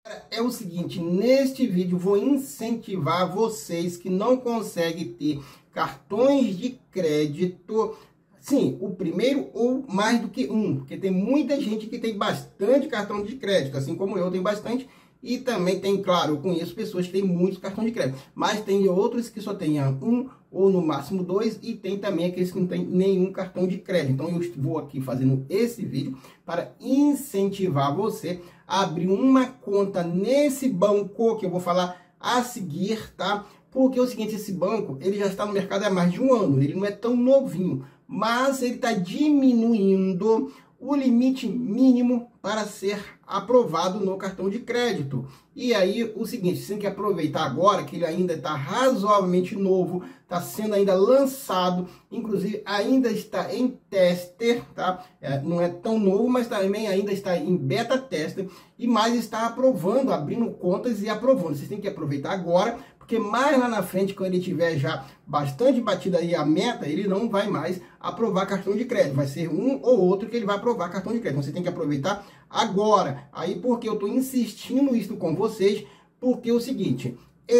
É o seguinte, neste vídeo vou incentivar vocês que não conseguem ter cartões de crédito, sim, o primeiro ou mais do que um, porque tem muita gente que tem bastante cartão de crédito, assim como eu tenho bastante, e também tem, claro, eu conheço pessoas que têm muitos cartões de crédito, mas tem outros que só têm um ou no máximo dois, e tem também aqueles que não têm nenhum cartão de crédito. Então eu vou aqui fazendo esse vídeo para incentivar você a abrir uma conta nesse banco que eu vou falar a seguir, tá? Porque é o seguinte, esse banco, ele já está no mercado há mais de um ano, ele não é tão novinho, mas ele está diminuindo o limite mínimo para ser aprovado no cartão de crédito. E aí, o seguinte, você tem que aproveitar agora que ele ainda está razoavelmente novo, está sendo ainda lançado, inclusive ainda está em teste, tá? Não é tão novo, mas também ainda está em beta teste, e mais está aprovando, abrindo contas e aprovando. Vocês têm que aproveitar agora, porque mais lá na frente, quando ele tiver já bastante batida aí a meta, ele não vai mais aprovar cartão de crédito. Vai ser um ou outro que ele vai aprovar cartão de crédito. Então, você tem que aproveitar agora. Aí, porque eu estou insistindo isso com vocês, porque é o seguinte,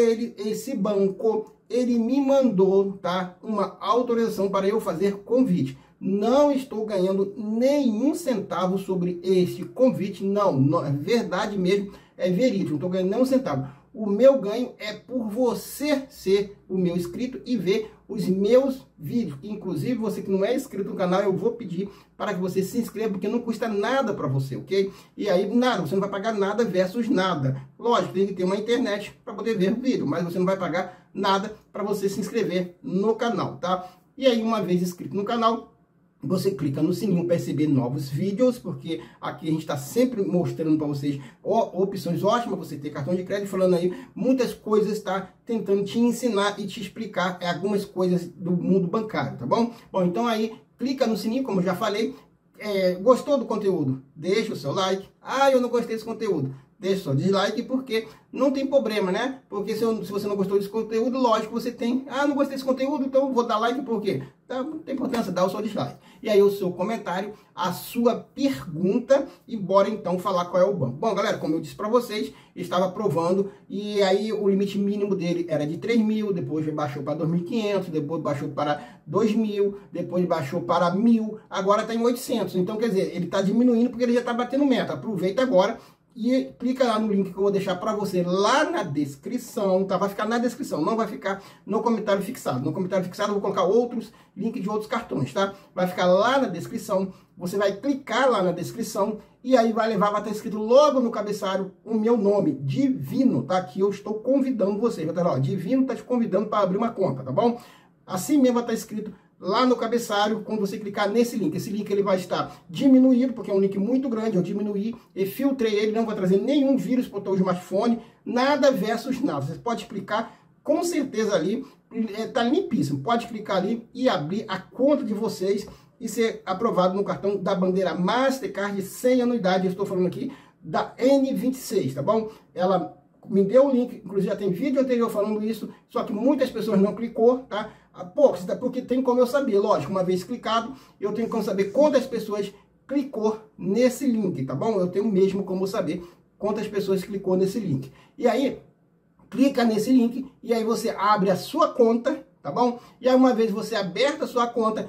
esse banco, ele me mandou, tá, uma autorização para eu fazer convite. Não estou ganhando nenhum centavo sobre este convite, não, é verdade mesmo, é verídico, não estou ganhando nenhum centavo. O meu ganho é por você ser o meu inscrito e ver os meus vídeos. Inclusive, você que não é inscrito no canal, eu vou pedir para que você se inscreva, porque não custa nada para você, ok? E aí, nada, você não vai pagar nada versus nada. Lógico, tem que ter uma internet para poder ver o vídeo, mas você não vai pagar nada para você se inscrever no canal, tá? E aí, uma vez inscrito no canal, você clica no sininho para receber novos vídeos, porque aqui a gente está sempre mostrando para vocês opções ótimas, você ter cartão de crédito, falando aí muitas coisas, está tentando te ensinar e te explicar algumas coisas do mundo bancário, tá bom? Bom, então aí, clica no sininho, como eu já falei. Gostou do conteúdo? Deixa o seu like. Ah, eu não gostei desse conteúdo. Deixa o seu dislike, porque não tem problema, né? Porque se você não gostou desse conteúdo, lógico, você tem... Ah, não gostei desse conteúdo, então vou dar like por quê? Então, não tem importância, dá o seu dislike. E aí o seu comentário, a sua pergunta, e bora então falar qual é o banco. Bom, galera, como eu disse para vocês, estava aprovando, e aí o limite mínimo dele era de 3 mil, depois baixou para 2.500, depois baixou para 2.000, depois baixou para 1.000, agora está em 800. Então, quer dizer, ele está diminuindo porque ele já está batendo meta. Aproveita agora e clica lá no link que eu vou deixar para você lá na descrição, tá? Vai ficar na descrição, não vai ficar no comentário fixado. No comentário fixado eu vou colocar outros links de outros cartões, tá? Vai ficar lá na descrição, você vai clicar lá na descrição e aí vai estar escrito logo no cabeçalho o meu nome, Divino, tá? Que eu estou convidando você, vai estar lá, ó, Divino tá te convidando para abrir uma conta, tá bom? Assim mesmo vai estar escrito lá no cabeçalho, quando você clicar nesse link. Esse link ele vai estar diminuído, porque é um link muito grande, eu diminuí e filtrei ele, não vai trazer nenhum vírus para o teu smartphone, nada versus nada. Você pode clicar, com certeza ali, tá limpíssimo. Pode clicar ali e abrir a conta de vocês e ser aprovado no cartão da bandeira Mastercard sem anuidade. Eu estou falando aqui da N26, tá bom? Ela me deu o link, inclusive já tem vídeo anterior falando isso, só que muitas pessoas não clicou, tá? Poucos, porque tem como eu saber, lógico, uma vez clicado, eu tenho como saber quantas pessoas clicou nesse link, tá bom? Eu tenho mesmo como saber quantas pessoas clicou nesse link. E aí, clica nesse link e aí você abre a sua conta, tá bom? E aí uma vez você aberta a sua conta,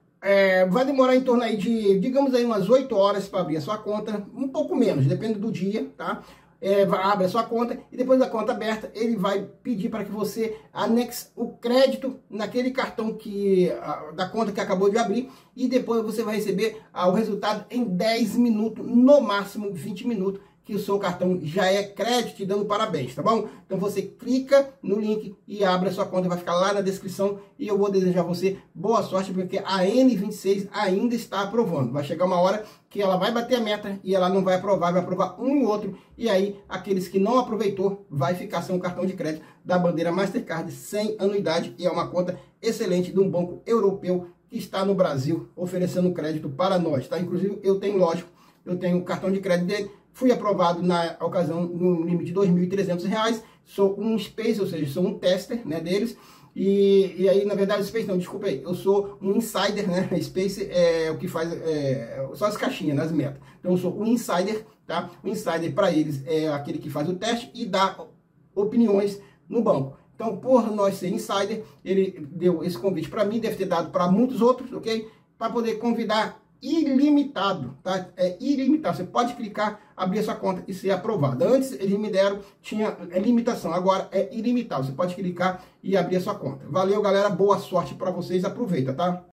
vai demorar em torno aí de, digamos aí, umas 8 horas para abrir a sua conta, um pouco menos, depende do dia, tá? Abre a sua conta e depois da conta aberta, ele vai pedir para que você anexe o crédito naquele cartão da conta que acabou de abrir, e depois você vai receber o resultado em 10 minutos, no máximo 20 minutos, que o seu cartão já é crédito, te dando parabéns, tá bom? Então você clica no link e abre a sua conta, vai ficar lá na descrição, e eu vou desejar a você boa sorte, porque a N26 ainda está aprovando. Vai chegar uma hora que ela vai bater a meta e ela não vai aprovar um e outro, e aí aqueles que não aproveitou vai ficar sem o cartão de crédito da bandeira Mastercard sem anuidade, e é uma conta excelente de um banco europeu que está no Brasil oferecendo crédito para nós, tá? Inclusive eu tenho, lógico, eu tenho o cartão de crédito dele, fui aprovado na ocasião no limite de R$ 2.300, sou um Space, ou seja, sou um tester, né, deles, e aí, na verdade, Space não, desculpa aí, eu sou um insider, né, Space é o que faz, só as caixinhas, nas metas, então eu sou um insider tá? O insider para eles é aquele que faz o teste e dá opiniões no banco. Então, por nós ser insider, ele deu esse convite para mim, deve ter dado para muitos outros, ok? Para poder convidar ilimitado, tá? É ilimitado. Você pode clicar, abrir a sua conta e ser aprovado. Antes, eles me deram, tinha limitação. Agora é ilimitado. Você pode clicar e abrir a sua conta. Valeu, galera. Boa sorte para vocês. Aproveita, tá?